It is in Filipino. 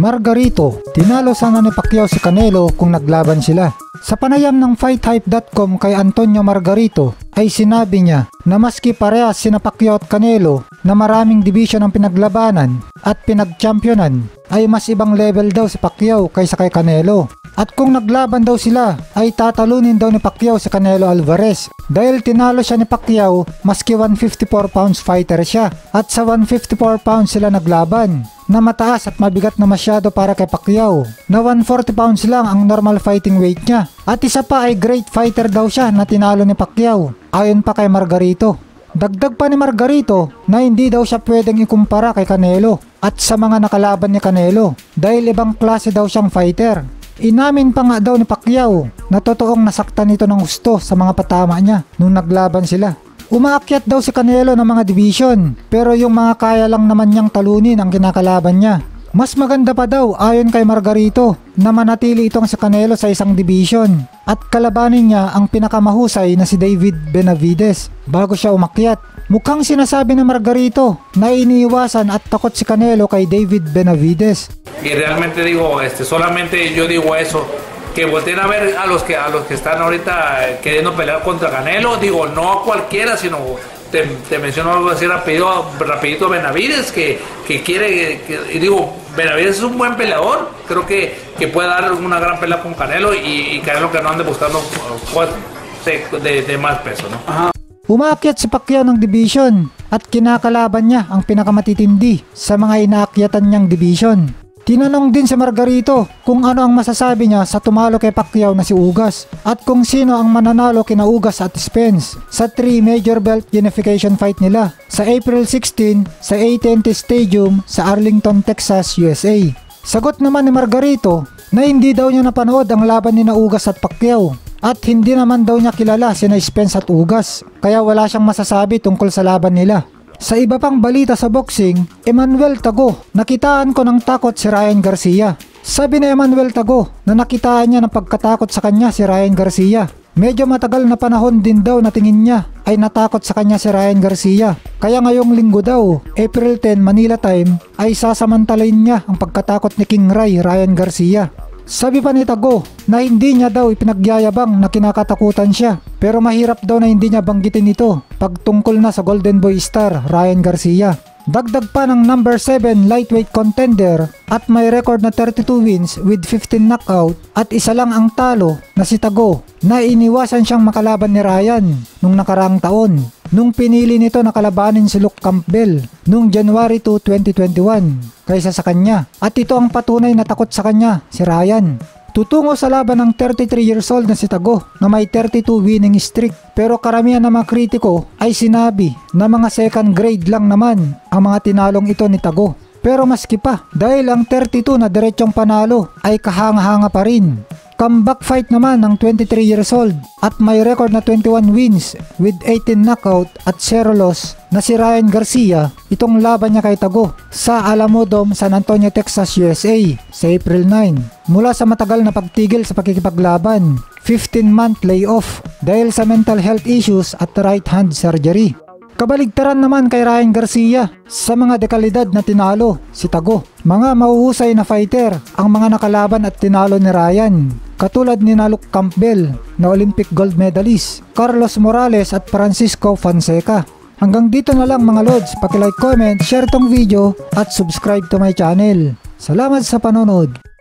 Margarito, tinalo sana ni Pacquiao si Canelo kung naglaban sila. Sa panayam ng FightHype.com kay Antonio Margarito ay sinabi niya na maski parehas sina Pacquiao at Canelo na maraming division ang pinaglabanan at pinagchampionan, ay mas ibang level daw si Pacquiao kaysa kay Canelo. At kung naglaban daw sila ay tatalunin daw ni Pacquiao si Canelo Alvarez dahil tinalo siya ni Pacquiao maski 154 pounds fighter siya, at sa 154 pounds sila naglaban na mataas at mabigat na masyado para kay Pacquiao na 140 pounds lang ang normal fighting weight niya, at isa pa ay great fighter daw siya na tinalo ni Pacquiao ayon pa kay Margarito. Dagdag pa ni Margarito na hindi daw siya pwedeng ikumpara kay Canelo at sa mga nakalaban ni Canelo dahil ibang klase daw siyang fighter. Inamin pa nga daw ni Pacquiao na totoong nasaktan ito ng gusto sa mga patama niya nung naglaban sila. Umaakyat daw si Canelo ng mga division pero yung mga kaya lang naman niyang talunin ang kinakalaban niya. Mas maganda pa daw ayon kay Margarito na manatili itong si Canelo sa isang division at kalabanin niya ang pinakamahusay na si David Benavides bago siya umakyat. Mukhang sinasabi ni Margarito na iniiwasan at takot si Canelo kay David Benavides. Y realmente digo, solamente yo digo eso, que volteen a ver a los que están ahorita queriendo pelear contra Canelo, digo, no a cualquiera, sino te menciono algo así rapidito Benavides, que quiere, y digo, Benavides es un buen peleador, creo que puede dar una gran pelea con Canelo y Canelo que no ande buscando de más peso, ¿no? Ajá. Umaakyat si Pacquiao ng division at kinakalaban niya ang pinakamatitindi sa mga inaakyatan niyang division. Tinanong din si Margarito kung ano ang masasabi niya sa tumalo kay Pacquiao na si Ugas at kung sino ang mananalo kina Ugas at Spence sa 3 major belt unification fight nila sa April 16 sa AT&T Stadium sa Arlington, Texas, USA. Sagot naman ni Margarito na hindi daw niya napanood ang laban ni Ugas at Pacquiao at hindi naman daw niya kilala sina Spence at Ugas kaya wala siyang masasabi tungkol sa laban nila. Sa iba pang balita sa boxing, Emmanuel Tago, nakitaan ko ng takot si Ryan Garcia. Sabi ni Emmanuel Tago na nakitaan niya ng pagkatakot sa kanya si Ryan Garcia. Medyo matagal na panahon din daw na tingin niya ay natakot sa kanya si Ryan Garcia. Kaya ngayong linggo daw, April 10 Manila time, ay sasamantalain niya ang pagkatakot ni King Ray Ryan Garcia. Sabi pa ni Tago na hindi niya daw ipinagyayabang na kinakatakutan siya pero mahirap daw na hindi niya banggitin ito pagtungkol na sa Golden Boy star Ryan Garcia. Dagdag pa ng number 7 lightweight contender at may record na 32 wins with 15 knockout at isa lang ang talo na si Tago na iniwasan siyang makalaban ni Ryan nung nakaraang taon nung pinili nito na kalabanin si Luke Campbell nung January 2, 2021 kaysa sa kanya, at ito ang patunay na takot sa kanya si Ryan. Tutungo sa laban ng 33 years old na si Tago na may 32 winning streak pero karamihan ng mga kritiko ay sinabi na mga second grade lang naman ang mga tinalong ito ni Tago. Pero maski pa dahil ang 32 na diretsong panalo ay kahanga-hanga pa rin. Comeback fight naman ng 23 years old at may record na 21 wins with 18 knockout at 0 loss na si Ryan Garcia, itong laban niya kay Tago sa Alamo Dome, San Antonio, Texas, USA sa April 9 mula sa matagal na pagtigil sa pakikipaglaban, 15-month layoff dahil sa mental health issues at right hand surgery. Kabaligtaran naman kay Ryan Garcia sa mga dekalidad na tinalo si Tago. Mga mahuhusay na fighter ang mga nakalaban at tinalo ni Ryan, katulad ni Luke Campbell na Olympic gold medalist, Carlos Morales at Francisco Fonseca. Hanggang dito na lang mga lods, paki-like, comment, share tong video at subscribe to my channel. Salamat sa panonood.